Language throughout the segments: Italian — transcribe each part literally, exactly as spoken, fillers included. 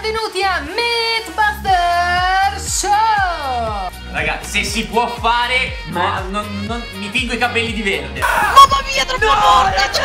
benvenuti a Mythbuster Show! Ragazzi, se si può fare, ma non, non, mi tingo i capelli di verde. Mamma mia, troppo forte!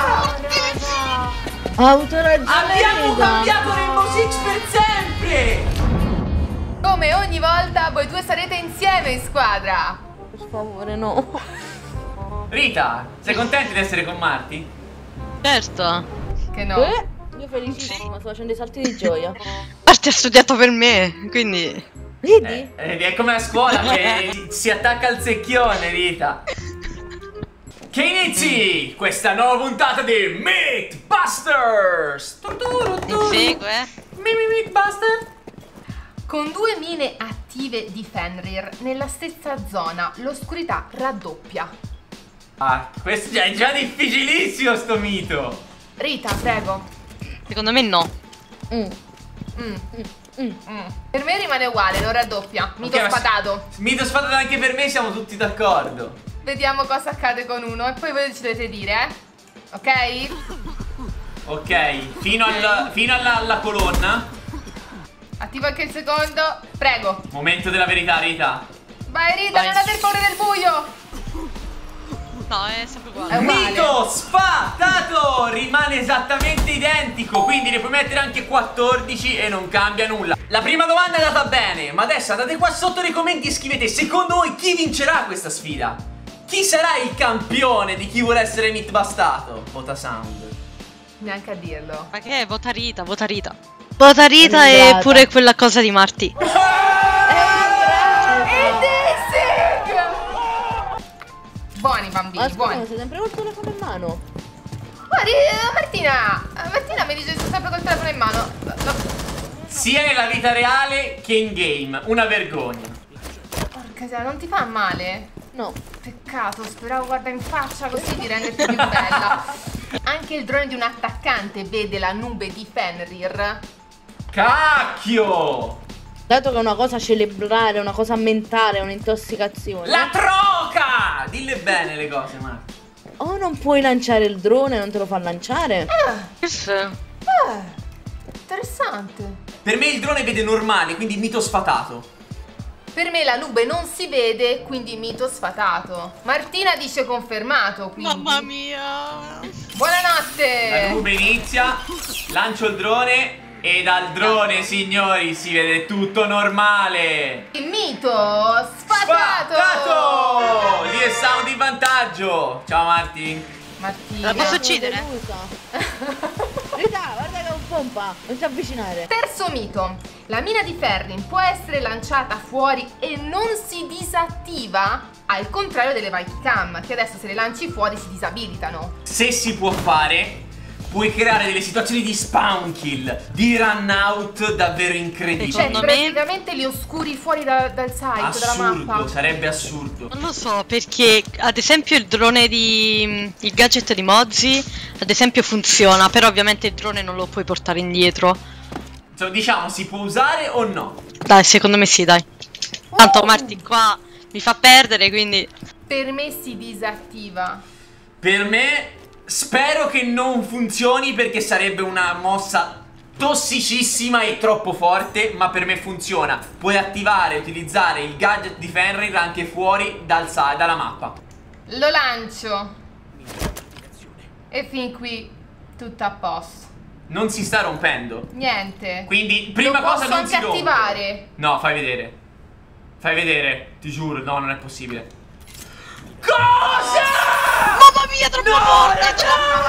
Ha avuto ragione. Abbiamo cambiato Rainbow Six per sempre! Come ogni volta, voi due sarete insieme in squadra. Per favore, no. Rita, sei contenta di essere con Marti? Certo. Che no. Eh, io felicissima, sto facendo i salti di gioia. Marti ha studiato per me, quindi... Vedi? Eh, è come a scuola che si attacca al secchione, Rita. Che inizi questa nuova puntata di Mythbusters! Mi segue? Mythbuster! Con due mine attive di Fenrir nella stessa zona, l'oscurità raddoppia. Ah, questo è già difficilissimo sto mito! Rita, prego. Secondo me no. Mm. Mm. Mm. Mm. Per me rimane uguale, non raddoppia. Mito Ok, ma- spatato. Mito spatato anche per me, siamo tutti d'accordo. Vediamo cosa accade con uno e poi voi ci dovete dire, eh? Ok? Ok, fino, al, fino alla, alla colonna. Attivo anche il secondo. Prego. Momento della verità, Rita. Vai Rita, Vai. non aver paura del buio. No, è sempre È uguale. uguale. Mito spatato rimane esattamente identico, quindi ne puoi mettere anche quattordici e non cambia nulla. La prima domanda è andata bene, ma adesso andate qua sotto nei commenti e scrivete secondo voi chi vincerà questa sfida? Chi sarà il campione di chi vuole essere mythbustato? Vota Sound. Neanche a dirlo. Ma che è? Vota Rita, vota Rita. Vota Rita e Ringrata. pure quella cosa di Marti. E Dissing! Buoni bambini, Ma scusa, buoni. sei sempre col telefono in mano. Guardi, eh, Martina. eh, Martina mi dice che sto sempre col telefono in mano. Sia nella vita reale che in game, una vergogna. Porca sia, non ti fa male? No. Peccato, speravo guarda in faccia così di renderti più bella. Anche il drone di un attaccante vede la nube di Fenrir. Cacchio! Dato che è una cosa celebrare, una cosa mentale, un'intossicazione. La troca! Dille bene le cose, Marti. O non puoi lanciare il drone, non te lo fa lanciare. Che se? Eh, interessante. Per me il drone vede normale, quindi mito sfatato. Per me la nube non si vede, quindi mito sfatato. Martina dice confermato, quindi. Mamma mia. La Buonanotte! nube inizia, lancio il drone e dal drone, signori, si vede tutto normale. Il mito sfatato! Sfatato! Lì è Sound in vantaggio. Ciao Marti. Martina. La posso Sono uccidere? delusa. Rita, guarda che è un pompa, non ti avvicinare. Terzo mito. La mina di Ferrin può essere lanciata fuori e non si disattiva, al contrario delle Vikicam, che adesso se le lanci fuori si disabilitano. Se si può fare, puoi creare delle situazioni di spawn kill, di run out davvero incredibili. Cioè, Secondo me- praticamente li oscuri fuori da- dal site, dalla mappa. Assurdo, sarebbe assurdo. Non lo so, perché ad esempio il drone di... il gadget di Mozzie, ad esempio funziona, però ovviamente il drone non lo puoi portare indietro. Cioè, diciamo, si può usare o no? Dai, secondo me sì, dai. Tanto Marti qua mi fa perdere, quindi... Per me si disattiva. Per me, spero che non funzioni perché sarebbe una mossa tossicissima e troppo forte, ma per me funziona. Puoi attivare e utilizzare il gadget di Fenrir anche fuori dal sa- dalla mappa. Lo lancio. E fin qui tutto a posto. Non si sta rompendo. Niente. Quindi, prima Lo cosa posso non si anche rompe. attivare. No, fai vedere. Fai vedere, ti giuro, no, non è possibile. Cosa? Mamma mia, troppo No, forte!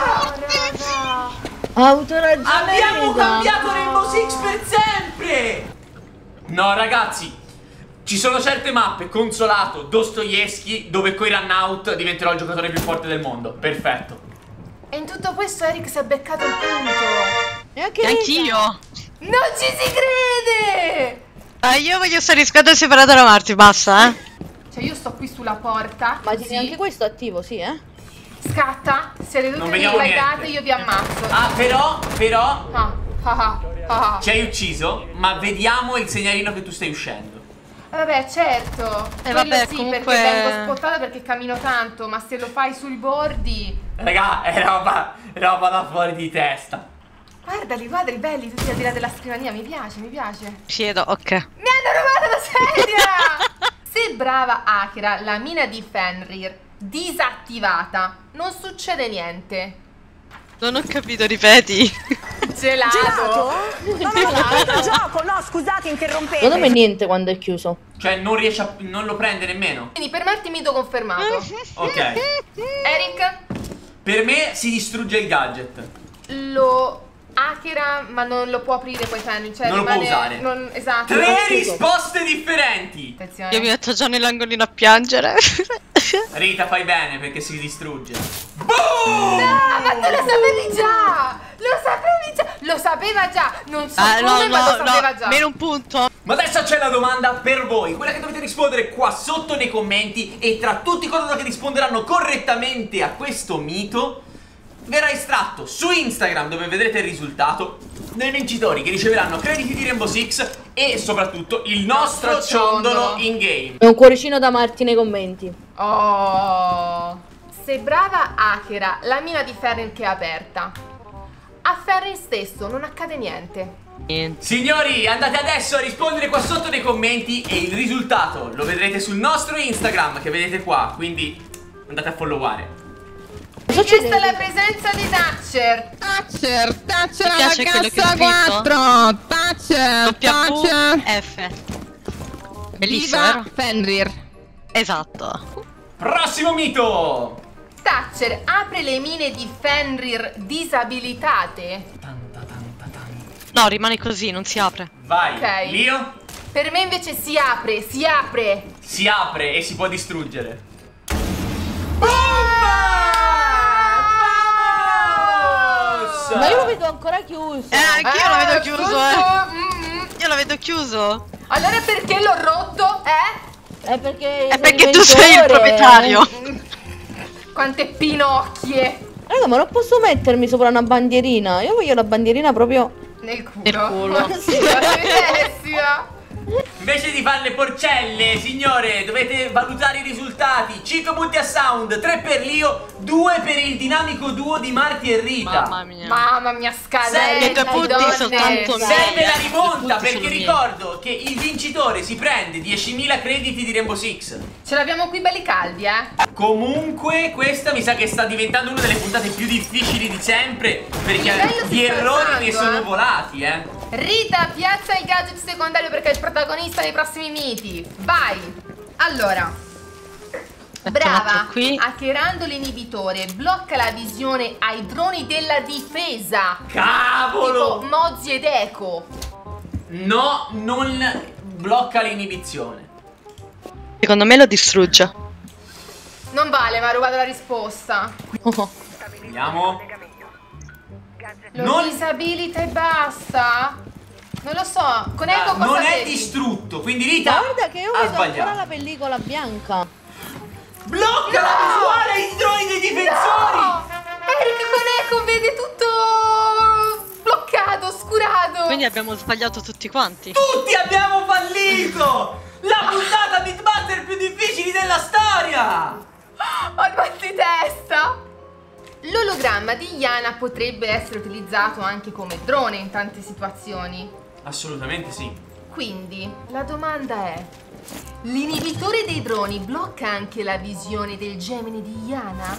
Ha avuto ragione. Abbiamo Rita. cambiato Rainbow Six per sempre! No, ragazzi, ci sono certe mappe, Consolato, Dostoevsky, dove coi run out diventerò il giocatore più forte del mondo. Perfetto. E in tutto questo Eric si è beccato il punto. E anche E Rita. anch'io! Non ci si crede! Ah, io voglio stare in squadra separata da Marti, basta, eh. Cioè io sto qui sulla porta. Ma così, tieni anche questo attivo, sì, eh? Scatta, siete Non tutte vediamo invitati, niente. io vi ammazzo. Ah, però, però, Ah, ah, ah, ah. ci hai ucciso, ma vediamo il segnalino che tu stai uscendo. Vabbè, certo. Eh, Quello vabbè, sì, comunque- perché vengo spottata perché cammino tanto, ma se lo fai sui bordi. Raga, è roba, roba da fuori di testa. Guardali, guardali, belli tutti al di là della scrivania. Mi piace, mi piace. Siedo, ok. Mi hanno rubato la sedia! Se brava Akira, la mina di Fenrir disattivata, non succede niente. Non ho capito, ripeti. Gelato. Gelato? No, no, no, finito il gioco. No, scusate, interrompete. Secondo me niente quando è chiuso. Cioè non riesce a... non lo prende nemmeno. Quindi per me il mito confermato. Ok. Eric? Per me si distrugge il gadget. Lo Akira, ma non lo può aprire poi Fenrir. Cioè Non lo può rimane- usare. non- esatto. Tre Non- risposte differenti. Attenzione. Io mi metto già nell'angolino a piangere. Rita, fai bene perché si distrugge. Boom! Ah, ma tu lo sapevi già! Lo sapevi già! Lo sapeva già! Non so Ah, come, no, ma lo no, sapeva no, già! meno un punto. Ma adesso c'è la domanda per voi, quella che dovete rispondere qua sotto nei commenti. E tra tutti coloro che risponderanno correttamente a questo mito verrà estratto su Instagram, dove vedrete il risultato, dei vincitori che riceveranno crediti di Rainbow Six e soprattutto il nostro Nostro ciondolo ciondolo. in game. E un cuoricino da Marti nei commenti. Oh! Se brava Akira, la mina di Fenrir che è aperta. A Fenrir stesso non accade niente. Niente. Signori, andate adesso a rispondere qua sotto nei commenti e il risultato lo vedrete sul nostro Instagram che vedete qua, quindi andate a followare. Cosa Questa è succede? la presenza di Thatcher. Thatcher, Thatcher Mi alla piace quello che ho cassa scritto. quattro. Thatcher, W Thatcher. F. Bellissimo, Viva vero? Fenrir. Esatto. Prossimo mito! Thatcher apre le mine di Fenrir disabilitate. Tanta, tanta, tanta. No, rimane così, non si apre. Vai, Ok. Lio Per me invece si apre, si apre. si apre e si può distruggere. Ma io lo vedo ancora chiuso. Eh, anch'io lo vedo Eh, chiuso, tutto- eh. mm, mm. Io lo vedo chiuso. Allora perché l'ho rotto, eh? È perché. È sei perché tu sei il inventore. proprietario. Quante pinocchie Raga, ma non posso mettermi sopra una bandierina. Io voglio la bandierina proprio. nel culo. Nel culo. Sì, ma sei pessima. Invece di fare le porcelle, signore, dovete valutare i risultati. cinque punti a Sound, tre per Lio, due per il dinamico duo di Marti e Rita. Mamma mia. Mamma mia, scadente. Serve due punti donne. soltanto miei. Serve la rimonta Punti perché sono miei. ricordo che il vincitore si prende diecimila crediti di Rainbow Six. Ce l'abbiamo qui belli caldi, eh. Comunque questa mi sa che sta diventando una delle puntate più difficili di sempre, Il perché livello si di sta errori alzando, ne sono eh. volati, eh. Rita, piazza il gadget secondario perché è il protagonista dei prossimi miti. Vai. Allora, Metto un brava, altro qui. hackerando l'inibitore, blocca la visione ai droni della difesa. Cavolo! Tipo Mozzi ed Eco. No, non blocca l'inibizione. Secondo me lo distrugge. Non vale, ma ha rubato la risposta. Vediamo. Lo Non- disabilita e basta? Non lo so. Con Eco Ah, cosa non è vedi? distrutto, quindi Rita Guarda che io ha vedo ancora sbagliato. la pellicola bianca. Blocca la visuale ai droni dei difensori! No! Eric con Eco vede tutto bloccato, oscurato. Quindi abbiamo sbagliato tutti quanti. Tutti abbiamo fallito! La puntata Beatbuster più difficili della storia! Ho il mal di testa. L'ologramma di Yana potrebbe essere utilizzato anche come drone in tante situazioni. Assolutamente sì. Quindi, la domanda è: l'inibitore dei droni blocca anche la visione del Gemini di Yana?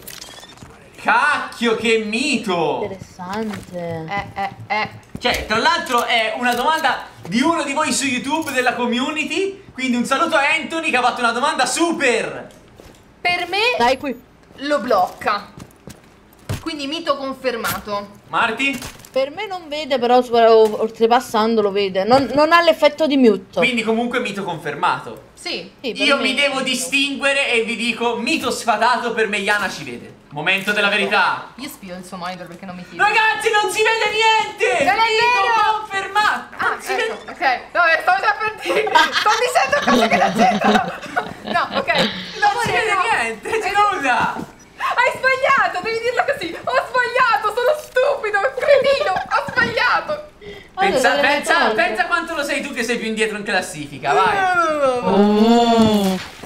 Cacchio, che mito! Interessante. Eh, eh, eh. Cioè, tra l'altro è una domanda di uno di voi su YouTube della community. Quindi un saluto a Anthony che ha fatto una domanda super! Per me Dai qui. lo blocca. Quindi mito confermato. Marti? Per me non vede, però su- oltrepassando lo vede. Non, non ha l'effetto di mute. Quindi comunque mito confermato. Sì. Sì, per Io me- mi devo distinguere e vi dico mito sfatato, per me Yana ci vede. Momento della verità. Io spio il suo monitor perché non mi tira. Ragazzi, non si vede niente! Non è Mito vero! confermato! Ah, Non si ecco, vede- ok. Vabbè, stavo già per dire. Sto dicendo cose che non c'entrano. No, ok. Non si vede niente, c'è nulla! Hai sbagliato, devi dirlo così. Ho sbagliato, sono stupido, cretino, ho sbagliato. Pensa, Allora, pensa, allora. pensa quanto lo sei tu che sei più indietro in classifica, vai!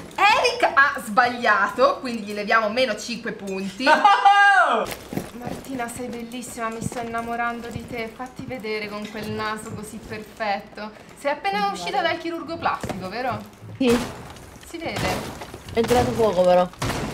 Eric ha sbagliato, quindi gli leviamo meno cinque punti. Oh! Martina Martina, sei bellissima, mi sto innamorando di te. Fatti vedere con quel naso così perfetto. Sei appena uscita dal chirurgo plastico, vero? Sì. Si vede. È tirato fuoco però.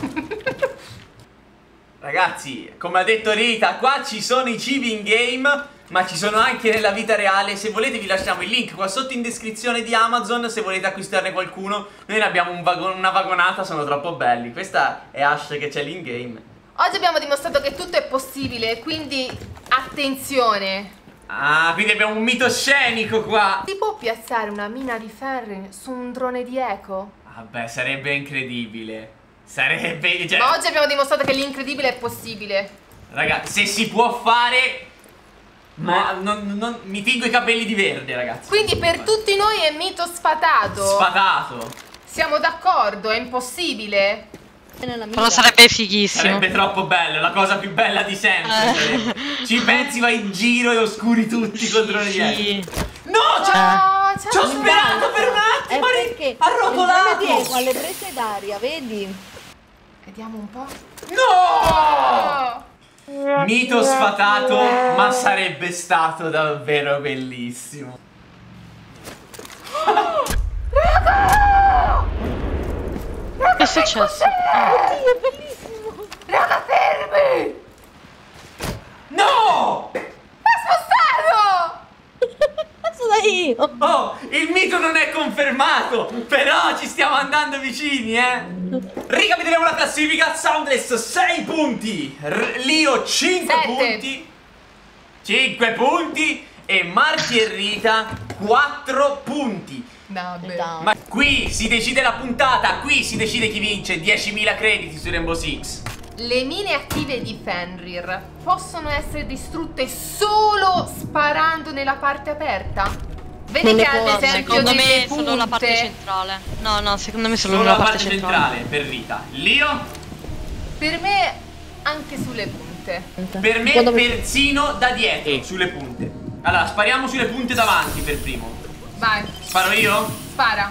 Ragazzi, come ha detto Rita, qua ci sono i cibi in game, ma ci sono anche nella vita reale. Se volete vi lasciamo il link qua sotto in descrizione di Amazon, se volete acquistarne qualcuno. Noi ne abbiamo un vagon una vagonata, sono troppo belli. Questa è Ash che c'è l'in game. Oggi abbiamo dimostrato che tutto è possibile, quindi attenzione. Ah, quindi abbiamo un mito scenico qua. Si può piazzare una mina di ferri su un drone di eco? Vabbè, sarebbe incredibile. Sarebbe, cioè... Ma oggi abbiamo dimostrato che l'incredibile è possibile. Ragazzi, se si può fare... Ma non, non, mi tingo i capelli di verde, ragazzi. Quindi per tutti noi è mito sfatato. Sfatato. Siamo d'accordo, è impossibile. Però sarebbe fighissimo. Sarebbe troppo bello, la cosa più bella di sempre. sarebbe. Ci pensi, vai in giro e oscuri tutti col drone di eco. No, ci No, ho sperato per un attimo. È perché ha rotolato. il drone di eco alle prese d'aria, vedi? Vediamo un po'. No! Oh! Mito sfatato, ma sarebbe stato davvero bellissimo. Che è successo? Oddio, è bellissimo! Raga, fermi! No! Ma spostato! Cazzo da io! Oh, il mito non è confermato, però ci stiamo andando vicini, eh. Ricapitoliamo la classifica. Soundless sei punti, R Lio cinque Sette. punti, cinque punti e Marti e Rita quattro punti. Vabbè. Dai. Ma qui si decide la puntata, qui si decide chi vince. diecimila crediti su Rainbow Six. Le mine attive di Fenrir possono essere distrutte solo sparando nella parte aperta? Vedi Non che le ad può, esempio Secondo delle me solo la parte punte- centrale. No, no, secondo me solo, Solo la la parte, parte centrale. centrale per Rita. Lio? Per me anche sulle punte. Per me Quando- persino da dietro, sulle punte. Allora, spariamo sulle punte davanti per primo. Vai, Sparo io? spara.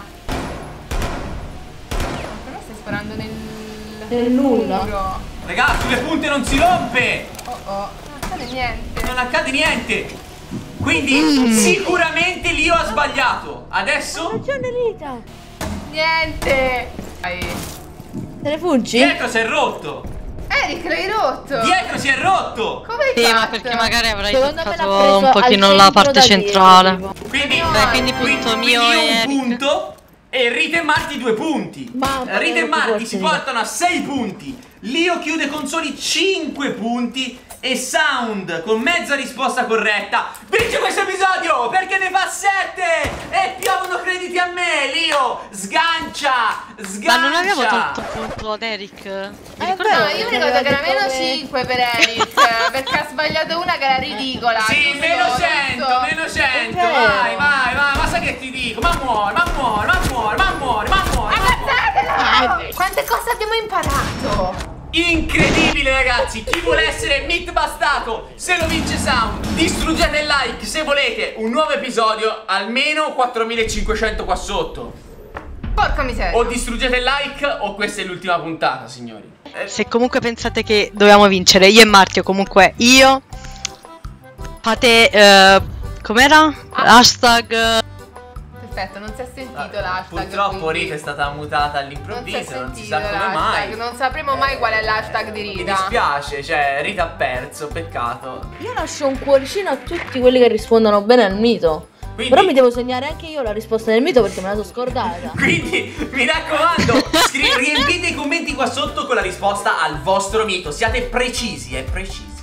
Però stai sparando nel... Nel nulla. muro. Ragazzi, sulle punte non si rompe! Oh oh, non accade niente. Non accade niente! Quindi sicuramente Lio ha sbagliato. Adesso Ragione Rita! Niente. Vai. Te ne fuggi? dietro si è rotto. Eric, l'hai rotto. Dietro si è rotto. Come hai Sì, fatto? ma perché magari avrai Secondo me l'ha toccato preso un pochino al la centro parte da dietro, centrale. tipo. Quindi, No, Beh, quindi quindi- punto quindi mio io e un Eric. punto e Rita e Marti due punti. Mamma Rita e mia, Marti che si fortuna. portano a sei punti. Lio chiude con soli cinque punti. E Sound con mezza risposta corretta vince questo episodio perché ne fa sette e piovono crediti a me. Lio sgancia, sgancia. Ma non avevo tolto punto ad Eric? Mi Eh, ricordo- però, No, io mi ricordo che era Come- meno cinque per Eric perché ha sbagliato una che era ridicola. Sì, giusto? meno Giusto? cento, meno cento. È vero. Vai, vai, vai. Ma sai che ti dico? Ma muore, ma muore, ma muore, ma muore, ma muore. ma muore. Ammazzatelo! Quante cose abbiamo imparato? Incredibile, ragazzi. Chi vuole essere Meat bastato se lo vince Sound. Distruggete il like se volete un nuovo episodio. Almeno quattromilacinquecento qua sotto. Porca miseria. O distruggete il like o questa è l'ultima puntata, signori. Eh, Se comunque pensate che dobbiamo vincere io e Marti, o comunque io, fate, eh, com'era? Hashtag... eh, Perfetto, non si è sentito l'hashtag. Purtroppo quindi Rita è stata mutata non si è all'improvviso, non si sentito sa come l'hashtag. mai. Non sapremo mai qual è l'hashtag di Mi Rita. dispiace, cioè Rita ha perso, peccato. Io lascio un cuoricino a tutti quelli che rispondono bene al mito. Quindi- Però mi devo segnare anche io la risposta del mito perché me la sono scordata. Quindi mi raccomando, scri- riempite i commenti qua sotto con la risposta al vostro mito. Siate precisi, è precisi.